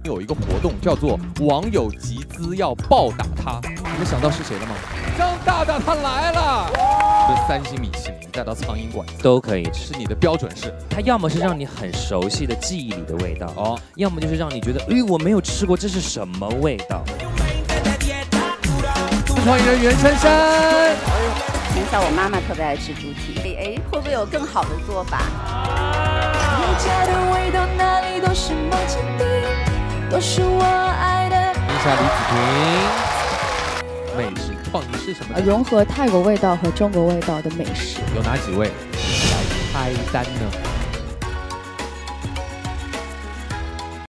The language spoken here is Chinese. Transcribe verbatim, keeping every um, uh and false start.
有一个活动叫做网友集资要暴打他，你们想到是谁了吗？张大大他来了，这三星米其林带到苍蝇馆子都可以吃。 是你的标准是， 它要么是让你很熟悉的记忆里的味道哦， 要么就是让你觉得，哎，我没有吃过，这是什么味道？ 欢迎人袁姗姗。 从小我妈妈特别爱吃猪蹄，哎，会不会有更好的做法？ 你家的味道哪里都是梦境地，都是我爱的。 听一下李子婷，美食创意是什么？ 融合泰国味道和中国味道的美食。 有哪几位？一起来开单呢？